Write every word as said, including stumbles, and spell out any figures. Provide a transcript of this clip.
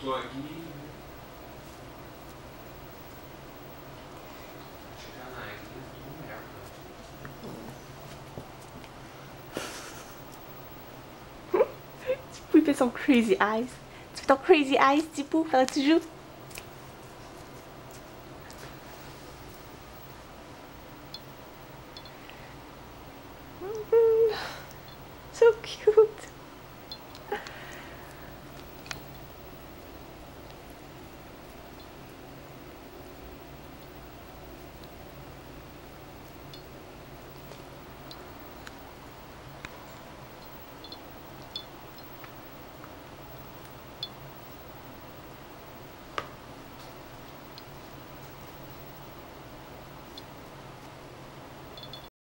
tô aqui. Chegar na ilha do merda. Ti-Pou, il fait son crazy eyes. Tu fais ton crazy eyes, Ti-Pou, pendant que tu joues. So cute.